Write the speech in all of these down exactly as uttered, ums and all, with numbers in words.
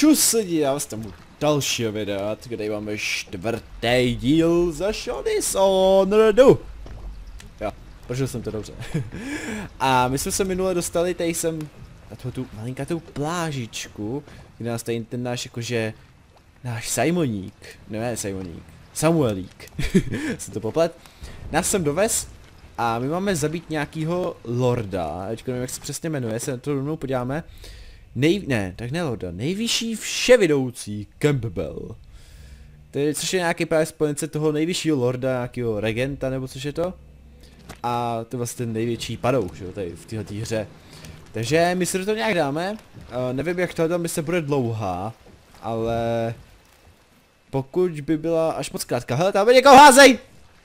Čus lidi, já vás tam u dalšího videa, kde máme čtvrtý díl za Dishonoredu. Jo, prožil jsem to dobře. A my jsme se minule dostali, tady jsem na tu, tu malinkatou plážičku, kde nás tady ten náš jakože, náš Simoník, ne Simoník, Samuelík, jsem to poplet, nás sem dovez a my máme zabít nějakýho lorda, teďka nevím jak se přesně jmenuje, se na to rovnou podíváme. Nej, ne, tak ne lorda, nejvyšší vševidoucí Campbell. To je, což je nějaký právě spojence toho nejvyššího lorda, nějakého regenta nebo což je to. A to je vlastně ten největší padouch, že jo, tady v této hře. Takže my si to nějak dáme, uh, nevím jak tohle mise bude dlouhá, ale pokud by byla až moc krátká, hele tam někoho házej!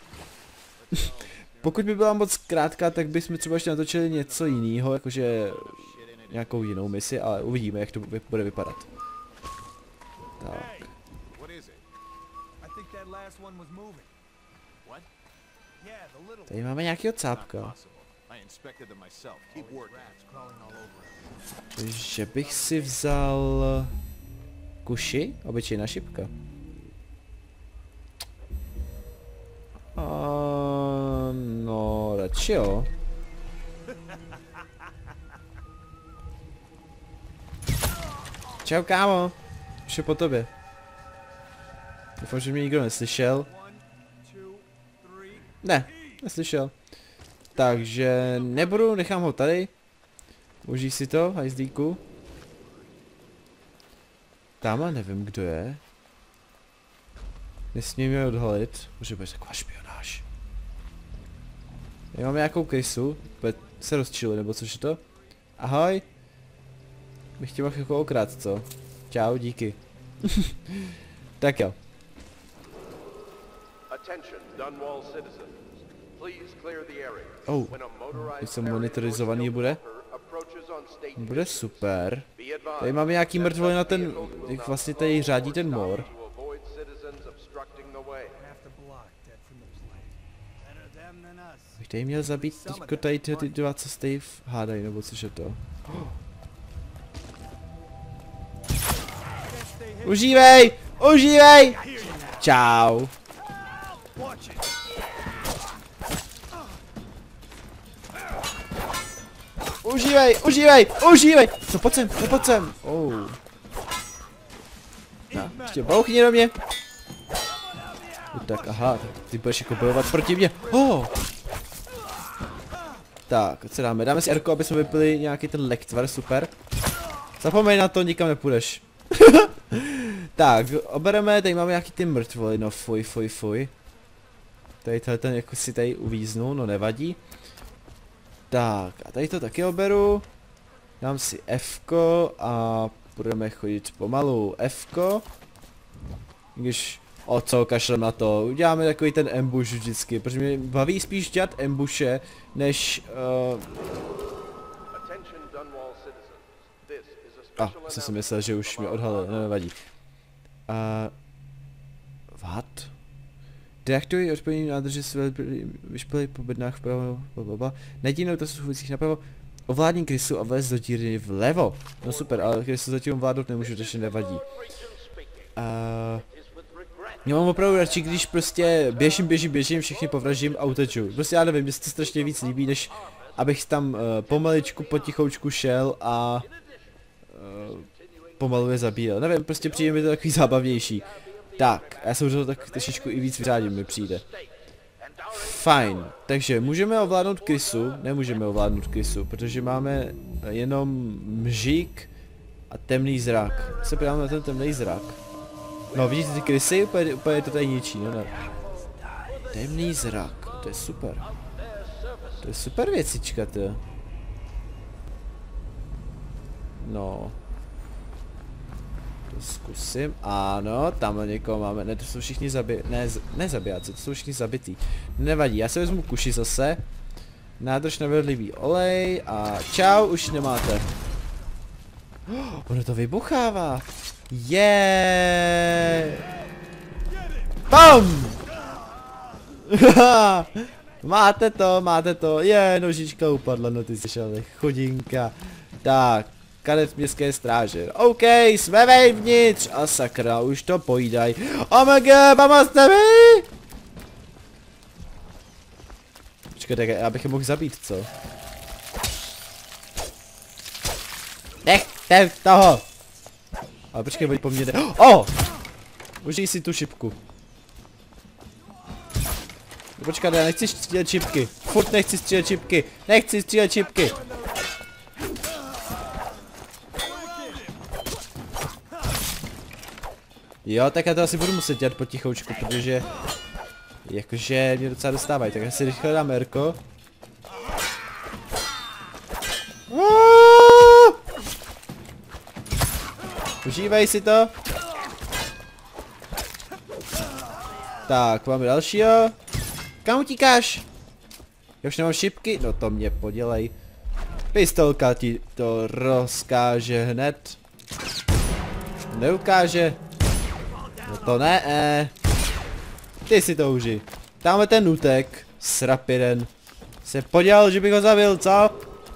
Pokud by byla moc krátká, tak bychom třeba ještě natočili něco jiného, jakože nějakou jinou misi, ale uvidíme, jak to bude vypadat. Tak. Tady máme nějakýho cápka. Takže bych si vzal kuši, obyčejná šipka. A no, radši jo. Čau kámo, už je po tobě. Doufám, že mě nikdo neslyšel. Ne, neslyšel. Takže nebudu, nechám ho tady. Užij si to, hajzlíku. Tamhle nevím kdo je. Nesmí mě odhalit, může být taková špionáž. Já mám nějakou krysu, se rozčili nebo což je to? Ahoj. Bych chtěl jako okrát, co? Čau, díky. Tak jo. Oh, když jsem monitorizovaný bude. Bude super. Tady máme nějaký mrtvoly na ten, jak vlastně tady řádí ten mor. Bych tady měl zabít teďko tady ty, ty dva, co tady hádají, nebo což je to. Užívej! Užívej! Čau! Užívej! Užívej! Užívej! Co pojď sem, co pojď sem! Oh. No, ještě bouchni do mě! Tak aha, tak ty budeš jako bojovat proti mě. Oh. Tak, co dáme? Dáme si Rko, aby jsme vypili nějaký ten lektvar, super. Zapomeň na to, nikam nepůjdeš. Tak, obereme, tady máme nějaký ty mrtvoly, no fuj, fuj, fuj. Tady tady ten jako si tady uvíznu, no nevadí. Tak, a tady to taky oberu. Dám si F-ko a budeme chodit pomalu. F-ko. Když, o co, kašlem na to, uděláme takový ten ambush vždycky, protože mě baví spíš dělat ambuše, než... Uh... A, ah, jsem si myslel, že už mě odhalil, no nevadí. Uh, what? Deaktuji odpovědní nádrže své vyšpělej po bednách vpravo, blablabla. Najdi na dosahujících napravo, ovládní krysu a vlez do díry vlevo. No super, ale krysu zatím ovládnout nemůžu, takže nevadí. Uh, já mám opravdu radši, když prostě běžím, běžím, běžím, všechny povražím a uteču. Prostě já nevím, mně se to strašně víc líbí, než abych tam uh, pomaličku, potichoučku šel a uh, pomalu je zabíjel. Nevím, prostě přijde mi to takový zábavnější. Tak, já se už to tak trošičku i víc vyřádím, mi přijde. Fajn, takže můžeme ovládnout krysu, nemůžeme ovládnout krysu, protože máme jenom mžík a temný zrak. Se podíváme na ten temný zrak. No vidíte ty krysy? Úplně, úplně to tady ničí, no ne. Temný zrak, to je super. To je super věcička, to. No. To zkusím, ano, tamhle někoho máme, ne, to jsou všichni zabi... ne, ne zabijáci, to jsou všichni zabitý. Nevadí, já si vezmu kuši zase. Nádrž na vedlivý olej a čau, už nemáte. Oh, ono to vybuchává. Je. Bum! Máte to, máte to, je, nožička upadla, no ty jsi šel, chudinka. Tak, kadet městské stráže. OK, jsme vevnitř a sakra, už to pojídaj. O M G, pomozte mi! Počkej, tak já bych je mohl zabít, co? Nechte toho! Ale počkej, pojď po mně jde. O! Užij si tu šipku. Počkat, já nechci střílet čipky. Furt nechci střílet čipky. Nechci střílet čipky. Jo, tak já to asi budu muset dělat potichoučku, protože jakože mě docela dostávají, tak já si rychle dám Erko. Užívej si to. Tak, máme dalšího. Kam utíkáš? Já už nemám šipky? No to mě podělej. Pistolka ti to rozkáže hned. Neukáže. No to ne, eh. Ty si to užij. Tamhle ten nutek, srapiden, se podělal, že bych ho zabil, co?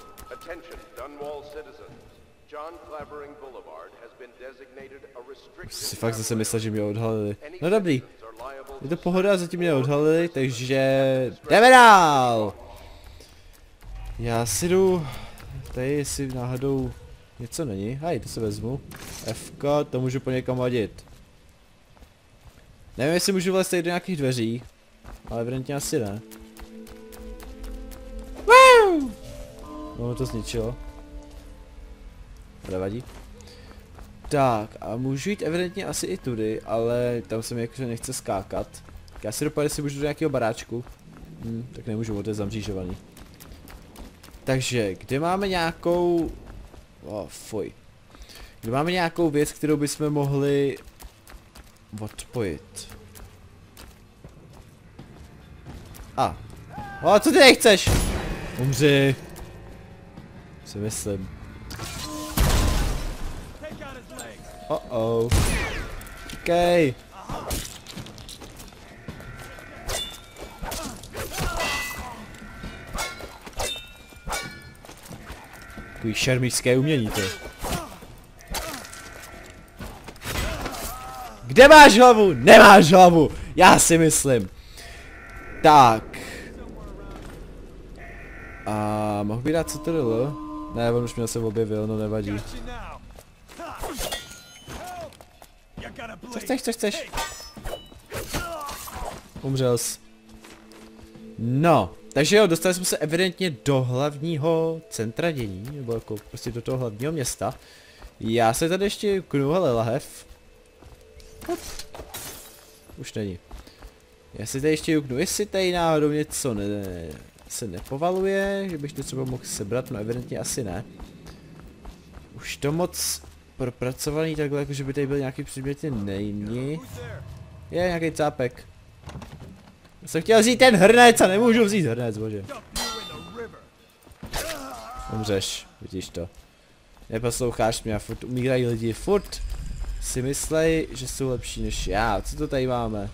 Si fakt zase myslel, že mě odhalili. No dobrý. Je to pohoda, zatím mě odhalili, takže jdeme dál! Já si jdu, tady jestli náhodou něco není, hej, to se vezmu. Fko, to můžu po někam hodit. Nevím, jestli můžu vlézt tady do nějakých dveří, ale evidentně asi ne. Wow! No, to zničilo. Nevadí. Tak, a můžu jít evidentně asi i tudy, ale tam se mi jakože nechce skákat. Já si dopadnu, jestli můžu do nějakého baráčku. Hm, tak nemůžu, to je zamřížovaný. Takže, kde máme nějakou... Oh, fuj. Kde máme nějakou věc, kterou bychom mohli... odpojit. A. O, co ty nechceš? Umři. Si myslím. Oh oh. Okej. Takový šermičské umění to. Kde máš hlavu? Nemáš hlavu! Já si myslím. Tak. A mohl by dát co to dalo? Ne, on už mě se objevil, no nevadí. Co chceš, co chceš? Umřel jsi. No, takže jo, dostali jsme se evidentně do hlavního centra dění, nebo jako prostě do toho hlavního města. Já se tady ještě knu, hele, lahev. Hop. Už není. Já si tady ještě juknu, jestli tady náhodou něco ne, ne, se nepovaluje, že bych to třeba mohl sebrat, no evidentně asi ne. Už to moc propracovaný takhle, jako že by tady byl nějaký předmět, není. Je nějaký cápek. Já jsem chtěl vzít ten hrnec a nemůžu vzít hrnec, bože. Umřeš, vidíš to. Neposloucháš mě a furt umírají lidi, furt si myslej, že jsou lepší než já. Co to tady máme?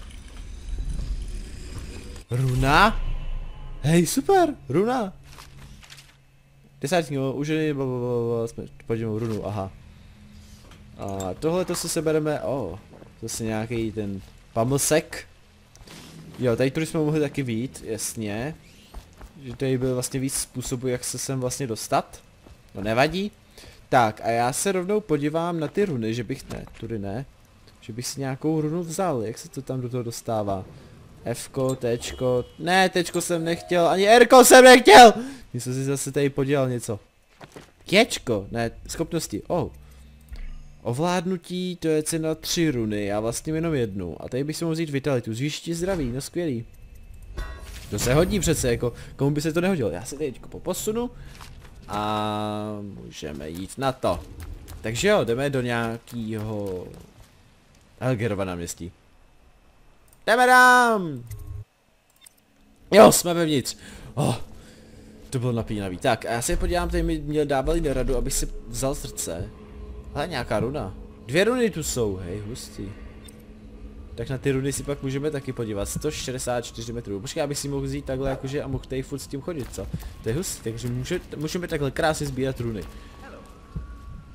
Runa? Hej, super, runa. Desátní, už jsme podívali runu, aha. A tohle to si sebereme, o, oh, zase nějaký ten pamlsek. Jo, tady tu jsme mohli taky vít, jasně. Že tady byl vlastně víc způsobů, jak se sem vlastně dostat. No nevadí. Tak a já se rovnou podívám na ty runy, že bych, ne, tudy ne. Že bych si nějakou runu vzal, jak se to tam do toho dostává. Fko, Tčko, ne, Tčko jsem nechtěl, ani Rko jsem nechtěl! Mě jsem si zase tady podělal něco. Jčko, ne, schopnosti, oh. Ovládnutí, to je cena tři runy, já vlastně jenom jednu. A tady bych si mohl vzít vitalitu, zvýšit zdraví, no skvělý. To se hodí přece, jako, komu by se to nehodilo. Já se teď poposunu. A můžeme jít na to. Takže jo, jdeme do nějakého Helgerova náměstí. Jdeme tam! Jo, jsme vevnitř. Oh, to bylo napínavý. Tak, a já se podívám, tady mi měl dávali do radu, abych si vzal srdce. Ale nějaká runa. Dvě runy tu jsou, hej, hustý. Tak na ty runy si pak můžeme taky podívat. sto šedesát čtyři metrů. Počkej, abych si mohl vzít takhle jakože a mohl tady furt s tím chodit, co? To je hustý, takže může, můžeme takhle krásně sbírat runy.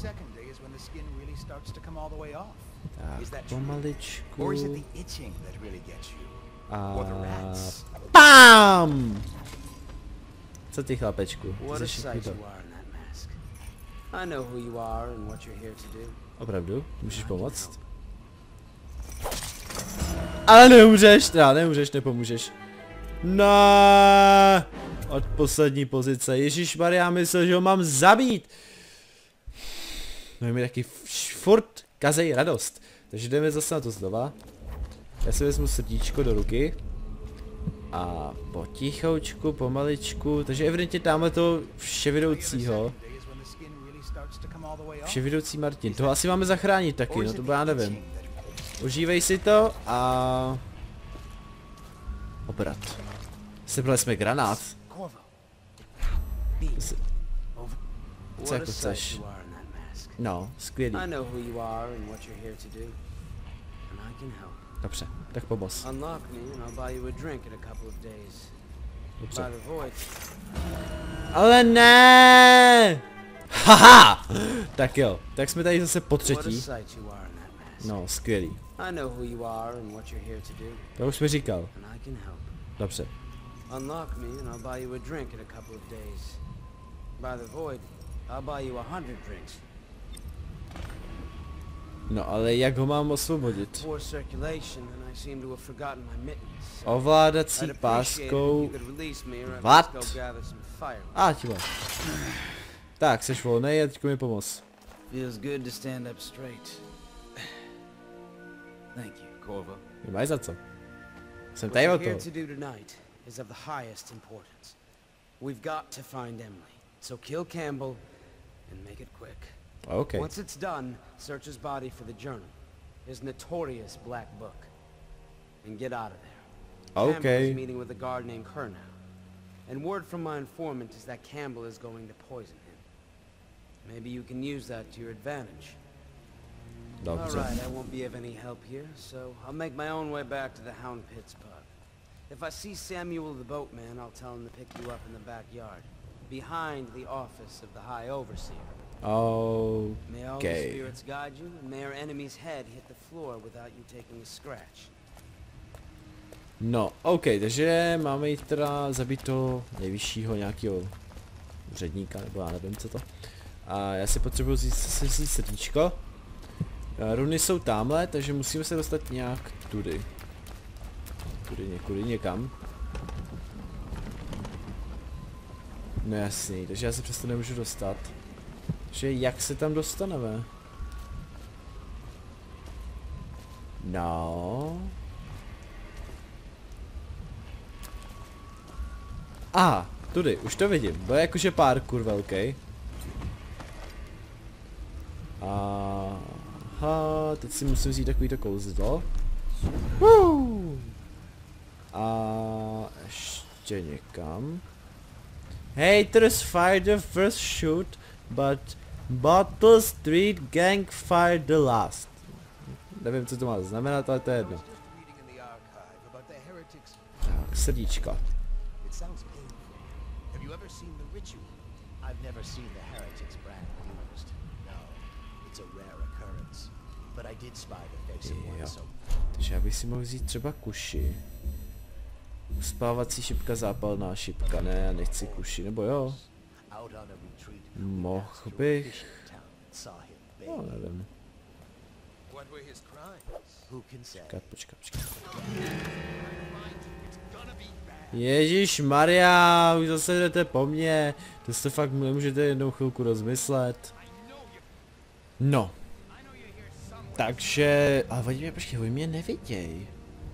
second day is when the skin really starts to come all the way off. Is Tak, that true? pomaličku. Or is it the itching that really gets you? A... Or the rats? PAM! Co ty, chlapečku? What a Jsi všichni sight to. you are in that mask. I know who you are and what you're here to do. Opravdu? Můžeš pomoct? Ale neumřeš, teda neumřeš, nepomůžeš. No, od poslední pozice. Ježišmarja, myslel, že ho mám zabít. No mi taky furt kazej radost. Takže jdeme zase na to znova. Já si vezmu srdíčko do ruky. A potichoučku, pomaličku, takže evidentně dáme to vševidoucího. Vševidoucí Martin, toho asi máme zachránit taky, no to já nevím. Užívej si to a... Obrat. Sebrali jsme granát. Se... Co jako chceš? No, skvělý. Dobře, tak pomoz. Dobře. Ale ne! Haha! Tak jo, tak jsme tady zase po třetí. No, skvělý. To už jsme říkal. Dobře. Unlock me and I'll buy you a drink in a couple of days. By the void, I'll buy you a hundred drinks. No ale jak ho mám osvobodit? Poor circulation and I seem to have forgotten my mittens. Ovládací páskou... What? A tím. Tak, seš volnej a teďko mi pomoz. Feels good to stand up straight. Thank you, Corvo. Nemáš za co. Jsem tady o to. Is of the highest importance. We've got to find Emily. So kill Campbell and make it quick. Okay. Once it's done, search his body for the journal, his notorious black book, and get out of there. Okay. Campbell is meeting with a guard named Kernow, and word from my informant is that Campbell is going to poison him. Maybe you can use that to your advantage. All right, I won't be of any help here, so I'll make my own way back to the Hound Pits pub. If I see Samuel the boatman, I'll tell him to pick you up in the backyard, behind the office of the High Overseer. Okay. May all the spirits guide you, and may our enemy's head hit the floor without you taking a scratch. No, OK, takže máme jít teda zabít toho nejvyššího nějakého úředníka, nebo já nevím co to. A já si potřebuji vzít, vzít srdíčko. Runy jsou tamhle, takže musíme se dostat nějak tudy. Tudy někudy, někam. No jasný, takže já se přesto nemůžu dostat. Takže jak se tam dostaneme? No. Aha, tudy, už to vidím. Bude jakože parkour velký. Aha, teď si musím vzít takovýto kouzlo. Woo! A ještě někam. Haters fire the first shoot, but Bottle Street Gang fire the last. Nevím, co to má znamenat, ale to je jedno. Tak, srdíčka. Jo. Takže já bych si mohl vzít třeba kuši. Uspávací šipka, zápalná šipka, ne, já nechci kuši, nebo jo? Mohl bych... No, nevím. Počkat, počkat, počkat. Ježíš Maria, už zase jdete po mně. To se fakt nemůžete jednou chvilku rozmyslet. No. Takže... Ale oni mě, počkej, oni mě neviděj.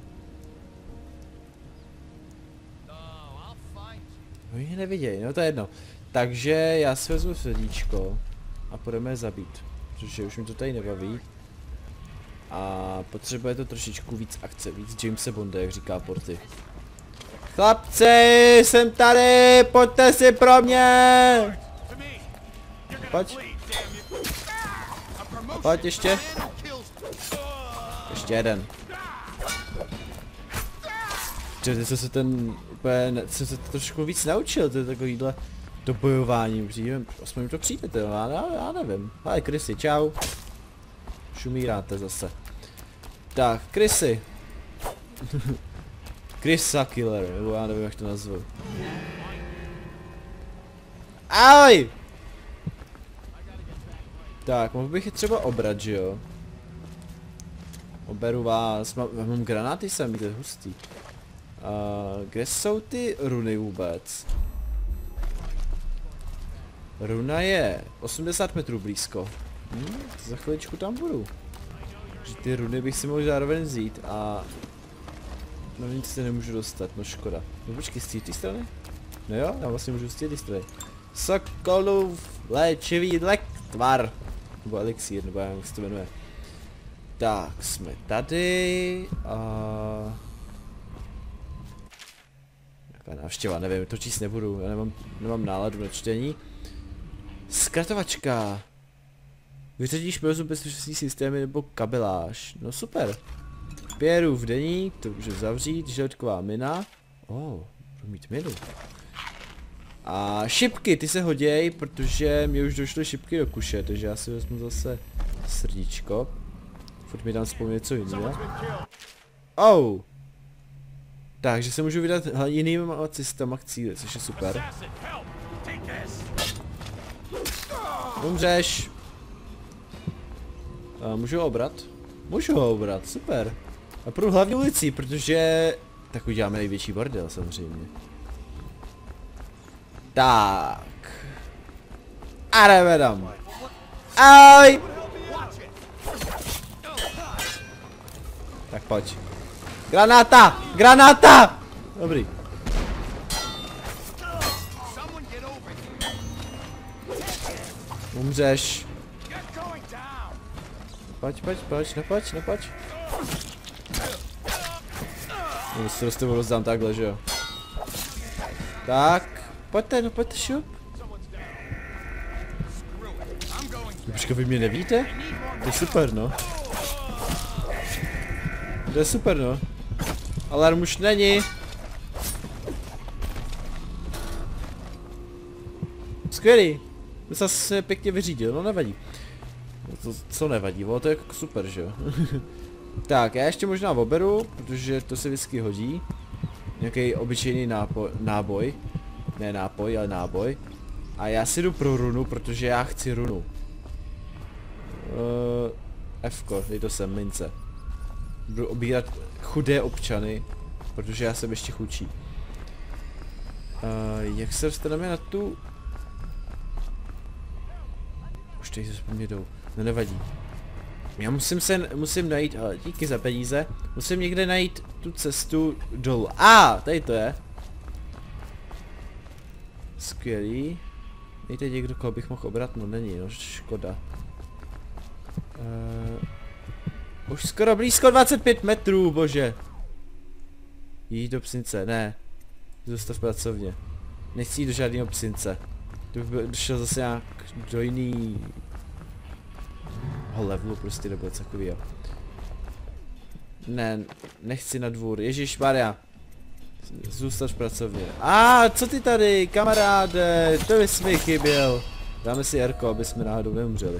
Oni mě neviděj, no to je jedno. Takže já si vezmu srdíčko a půjdeme je zabít. Protože už mi to tady nebaví. A potřebuje to trošičku víc akce, víc Jamese Bonda, jak říká Porty. Chlapci, jsem tady, pojďte si pro mě! Pojď. Pojď ještě. Ještě jeden. Ty, co se ten úplně, jsem se trošku víc naučil, to je takovýhle to bojování, přijde, aspoň mi to přijde, to, já, já, já nevím. Hele, Chrissy, čau. Šumíráte zase. Tak, Chrissy. Chrissa Killer, nebo já nevím, jak to nazvu. Aj! Tak, mohl bych je třeba obrat, že jo? Oberu vás, mám, mám granáty sem, to je hustý. Uh, kde jsou ty runy vůbec? Runa je osmdesát metrů blízko. Hm, za chviličku tam budu. Takže ty runy bych si mohl zároveň vzít a... No nic se nemůžu dostat, no škoda. No počkej, z té strany? No jo, já vlastně můžu z té strany. Sokolův léčivý lektvar. Nebo elixír, nebo jak se to jmenuje. Tak, jsme tady a... Jaká návštěva, nevím, to číst nebudu, já nemám, nemám náladu na čtení. Zkratovačka. Vyřadíš provozu bezpečnostní systémy nebo kabeláž. No super. Pierův deník, to můžu zavřít, želudková mina. Oh, budu mít minu. A šipky, ty se hoděj, protože mi už došly šipky do kuše, takže já si vezmu zase srdíčko. Furt mi tam vzpomnět něco jiného. Oh! Takže se můžu vydat jiným cestama k cíli, což je super. Umřeš! A můžu ho obrat? Můžu ho obrat, super. A půjdu hlavní ulicí, protože... Tak uděláme největší bordel samozřejmě. Tak. A jdeme tam. Aj! Tak pojď. Granáta! Granáta! Dobrý. Umřeš. Pojď, pojď, pojď, nepojď, nepojď. No, se to s tebou rozdám takhle, že jo. Tak, pojďte, no pojďte šup. Počkej, vy mě nevíte? To je super, no. To je super, no. Alarm už není. Skvělý. To se asi pěkně vyřídil, no nevadí. To, co nevadí, ono to je jako super, že jo. Tak, já ještě možná oberu, protože to se vždycky hodí. Nějaký obyčejný nápoj, náboj. Ne nápoj, ale náboj. A já si jdu pro runu, protože já chci runu. Uh, F-ko, dej to sem, mince. Budu obírat chudé občany, protože já jsem ještě chudší. Uh, jak se dostaneme na tu... Už teď se po mě jdou, no nevadí. Já musím se, musím najít, ale díky za peníze, musím někde najít tu cestu dolů. A, ah, tady to je. Skvělý. Nejde někdo, koho bych mohl obrat, no není, no škoda. Uh, už skoro blízko dvacet pět metrů, bože. Jít do psince, ne. Zůstav pracovně. Nechci jít do žádného psince. To bych došel zase nějak do jiný... levelu prostě, nebo něco takového. Ne, nechci na dvůr, ježišmarja. Zůstav pracovně. A ah, co ty tady, kamaráde, to bys mi chyběl. Dáme si Jarko, aby jsme náhodou neumřeli.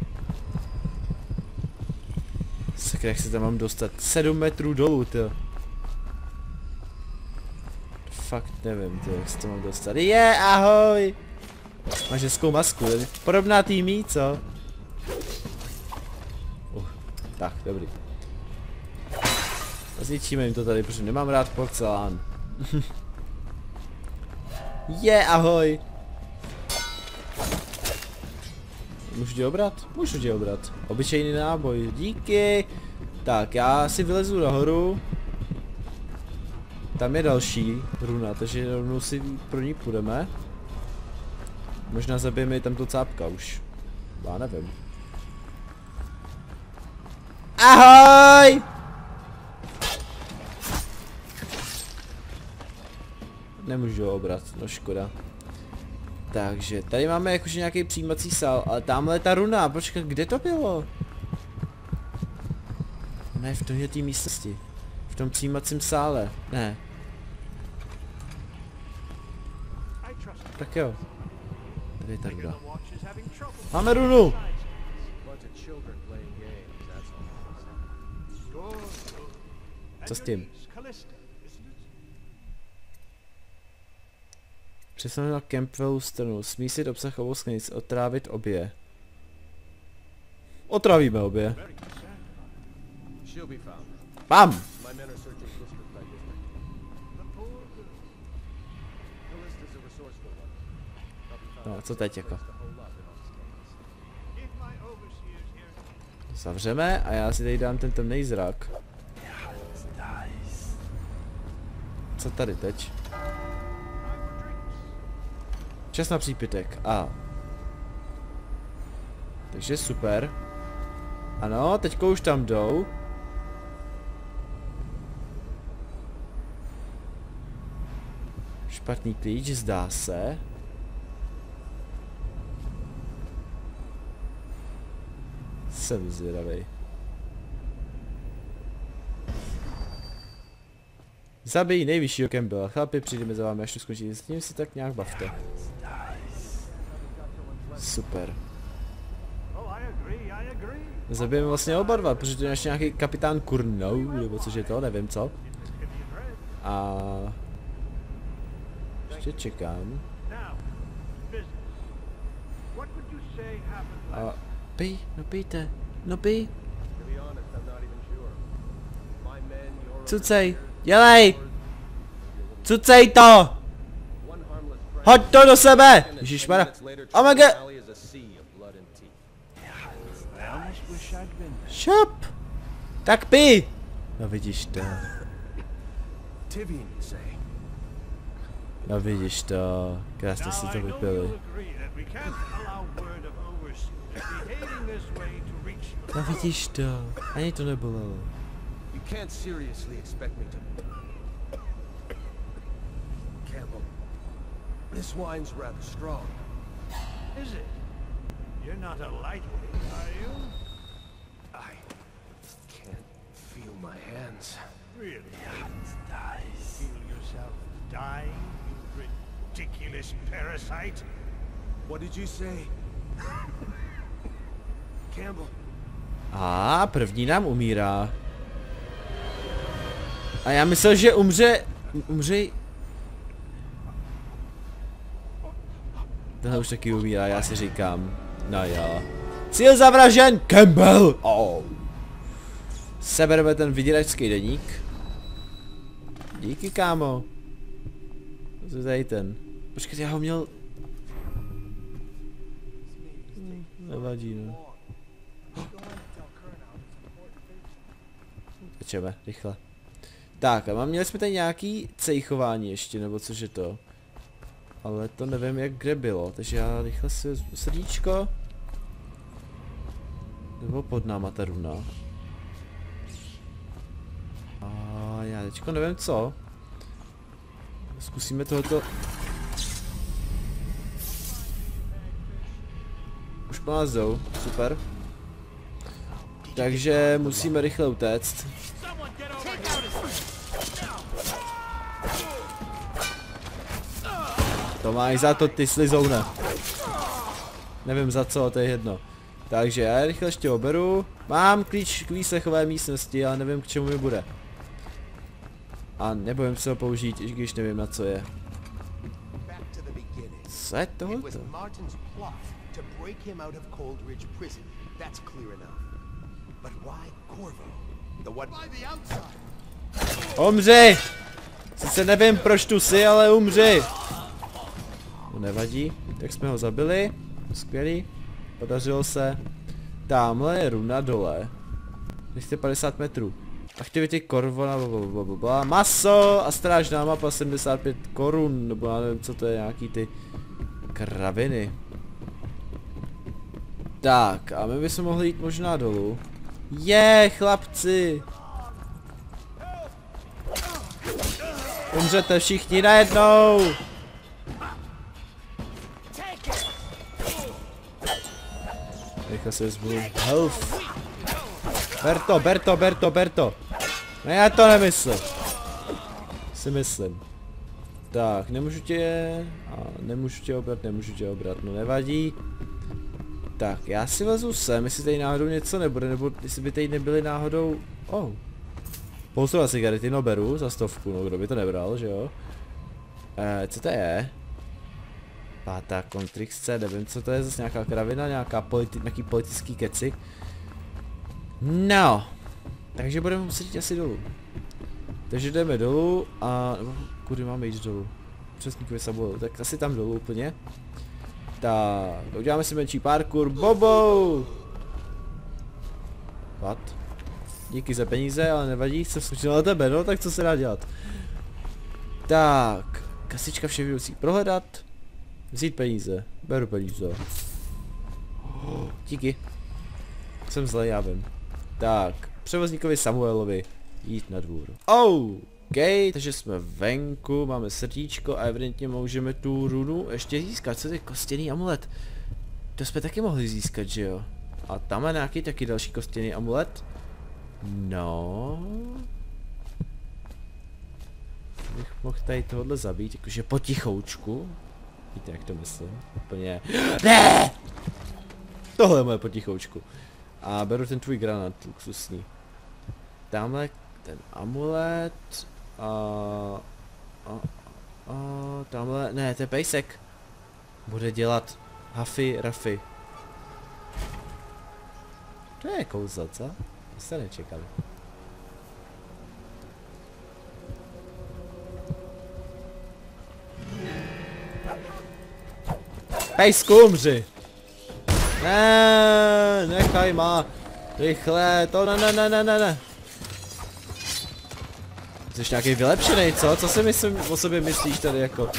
Sakra, jak se tam mám dostat? sedm metrů dolů, to. Fakt nevím, to, jak se tam mám dostat. Je, yeah, ahoj! Máš hezkou masku, podobná týmí, co? Uh, tak, dobrý. Zničíme jim to tady, protože nemám rád porcelán. Je, yeah, ahoj! Můžu tě obrat? Můžu tě obrat. Obyčejný náboj, díky! Tak, já si vylezu nahoru. Tam je další runa, takže rovnou si pro ní půjdeme. Možná zabijeme i tamto cápka už. Já nevím. Ahoj! Nemůžu ho obrat, no škoda. Takže tady máme jakože nějaký přijímací sál, ale tamhle je ta runa, počkat, kde to bylo? Ne, v tomhle té místnosti. V tom přijímacím sále, ne. Tak jo. Kde je ta ruda? Máme runu! Co s tím? Přesunu na Campbellu stranu. Smísit obsah obou sklenic. Otrávit obě. Otravíme obě. Mám! No, co teď jako? Zavřeme a já si tady dám ten temný zrak. Co tady teď? Čas na přípitek. A. Takže super. Ano, teďko už tam jdou. Špatný klíč, zdá se. Jsem zvědavej. Zabij nejvyššího Campbella. Chlapi, přijdeme za vámi, až to skončí. S tím si tak nějak bavte. Super. Zabijeme vlastně oba dva, protože to je ještě nějaký kapitán Kurnou, nebo což je to, nevím co. A... ještě čekám. A... pij, no pijte, no pij. Cucej, dělej! Cucej to! Hoď to do sebe! Ježišmarja. Omega! Šup! Tak pij! No vidíš to. No vidíš to. Krásně si to vypili. No vidíš to. Ani to nebolelo. Campbell, this wine's rather strong. Is it? You're not a lightweight, are you? I can't feel my hands. Really? Feel yourself dying, you ridiculous parasite? What did you say? Campbell. A první nám umírá. A já myslel, že umře... umře... Tenhle už taky umírá, já si říkám. No jo. Cíl zavražen! Campbell! Oh. Sebereme ten vyděračský deník. Díky, kámo. Co je tady ten? Počkej, já ho měl... Hm, nevadí, no. Tečeme, rychle. Tak, a měli jsme tady nějaký cejchování ještě, nebo což je to. Ale to nevím, jak kde bylo, takže já rychle si vezmu srdíčko. Nebo pod náma ta runa. A já teďko nevím co. Zkusíme tohoto. Už po nás jdou, super. Takže musíme rychle utéct. To máš za to, ty slizoune. Nevím za co, to je jedno. Takže já rychle ještě oberu. Mám klíč k výslechové místnosti, ale nevím k čemu mi bude. A nebojím se ho použít, i když nevím na co je. Co je tohoto? Umři! Sice nevím proč tu jsi, ale umři! To nevadí, tak jsme ho zabili. Skvělý. Podařilo se. Tamhle je runa dole. dvě stě padesát metrů. Aktivity Korvona, blablabla. Maso a strážná mapa sedmdesát pět korun, nebo já nevím co to je, nějaký ty kraviny. Tak, a my bychom mohli jít možná dolů. Je, chlapci! Umřete všichni najednou! Rychle se vezmu health. Ber to, ber to, ber to, ber to. No já to nemyslím. Si myslím. Tak, nemůžu tě... A nemůžu tě obrat, nemůžu tě obrat, no nevadí. Tak, já si lezu sem, jestli tady náhodou něco nebude, nebo jestli by tady nebyly náhodou... Oh. Polstrová cigarety, no beru, za stovku, no kdo by to nebral, že jo? Eh, co to je? Pátá kontrikce, nevím co to je, zase nějaká kravina, nějaká politi nějaký politický keci. No. Takže budeme muset jít asi dolů. Takže jdeme dolů a... Kudy máme jít dolů? Přesníkovi Samuel, tak asi tam dolů úplně. Tak, uděláme si menší parkour, bobo! What? Díky za peníze, ale nevadí, jsem skočil na tebe, no tak co se dá dělat. Tak, kasička vševědoucí prohledat. Vzít peníze, beru peníze. Oh, díky. Jsem zlej, já vím. Tak, převozníkovi Samuelovi jít na dvůr. Oh! OK, takže jsme venku, máme srdíčko a evidentně můžeme tu runu ještě získat. Co to je kostěný amulet? To jsme taky mohli získat, že jo? A tam je nějaký taky další kostěný amulet. No. Bych mohl tady tohle zabít, jakože potichoučku. Víte, jak to myslím? Úplně... Ne! Tohle je moje potichoučku. A beru ten tvůj granát, luxusní. Tamhle ten amulet. A, a, a tamhle, ne, to je pejsek. Bude dělat hafy, rafy. To je kouzlo, co? To jste nečekali. Pejsku, umři! Ne, nechaj má. Rychle, to ne, ne, ne, ne, ne, ne. Jsi nějaký vylepšený, co? Co si myslím, o sobě myslíš tady jako?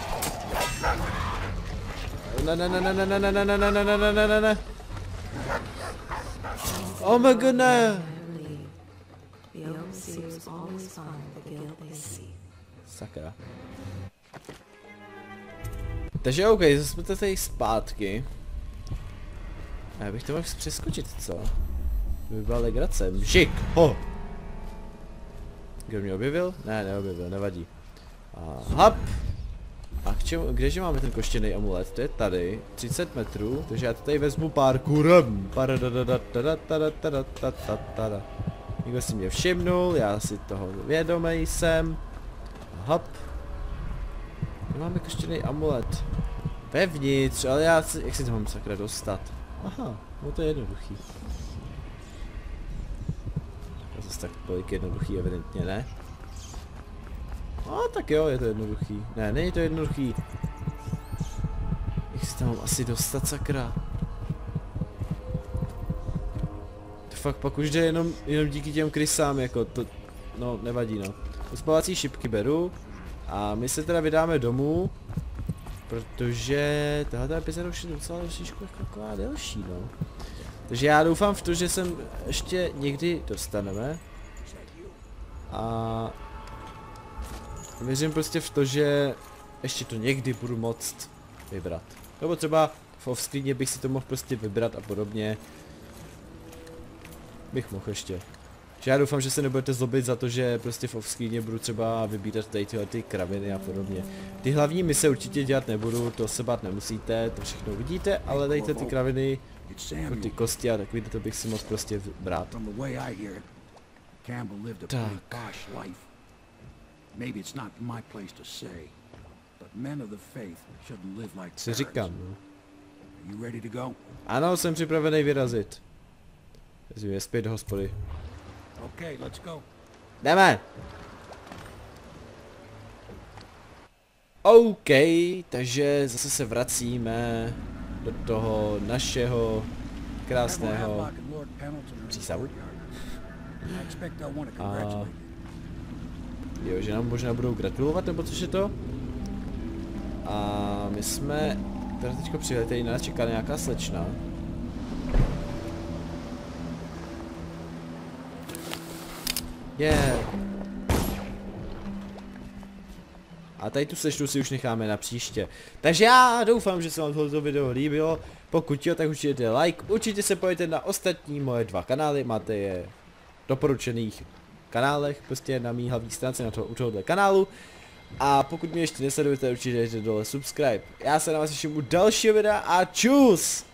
Ne, ne, ne, ne, ne, ne, ne, ne, ne, ne, ne, ne, ne, ne, ne. Oh my god, ne. Sakra. Takže OK, jsme tady zpátky. A já bych to mohl přeskočit, co? To by byla legrace. Mžik! Ho! Kdo mě objevil? Ne, neobjevil, nevadí. A hop! A k čemu, kdeže máme ten koštěný amulet? To je tady, třicet metrů, takže já to tady vezmu parkourem. Někdo si mě všimnul, já si toho vědomý jsem. A hop. Kde máme koštěný amulet? Vevnitř, ale já si, jak si to mám sakra dostat? Aha, no to je jednoduchý. To zase tak tolik jednoduchý, evidentně ne. No tak jo, je to jednoduchý. Ne, není to jednoduchý. Jak si tam mám asi dostat, sakra? To fakt pak už jde jenom, jenom díky těm krysám, jako to, no nevadí no. Uspávací šipky beru a my se teda vydáme domů, protože tahle epizoda už je docela trošičku taková delší, no. Takže já doufám v to, že sem ještě někdy dostaneme. A věřím prostě v to, že ještě to někdy budu moct vybrat. Nebo třeba v offscreeně bych si to mohl prostě vybrat a podobně. Bych mohl ještě. Že já doufám, že se nebudete zlobit za to, že prostě v offscreeně budu třeba vybírat tady tyhle ty kraviny a podobně. Ty hlavní mise určitě dělat nebudu, to se bát nemusíte, to všechno vidíte, ale tady ty kraviny, jako ty kosti a takový, to bych si mohl prostě brát. Tak. Si říkám, no. Ano, jsem připravený vyrazit. Vezmi je zpět do hospody. Okay, let's go. Jdeme! OK, takže zase se vracíme do toho našeho krásného přístavu. A jo, že nám možná budou gratulovat, nebo což je to? A my jsme teda teďko přiletěli, na nás čeká nějaká slečna. Yeah. A tady tu slečnu si už necháme na příště. Takže já doufám, že se vám tohoto video líbilo. Pokud jo, tak určitě like. Určitě se pojďte na ostatní moje dva kanály. Máte je v doporučených kanálech, prostě na mý hlavní stránce na to, u tohohle kanálu. A pokud mě ještě nesledujete, určitě dejte dole subscribe. Já se na vás těším u dalšího videa a čus!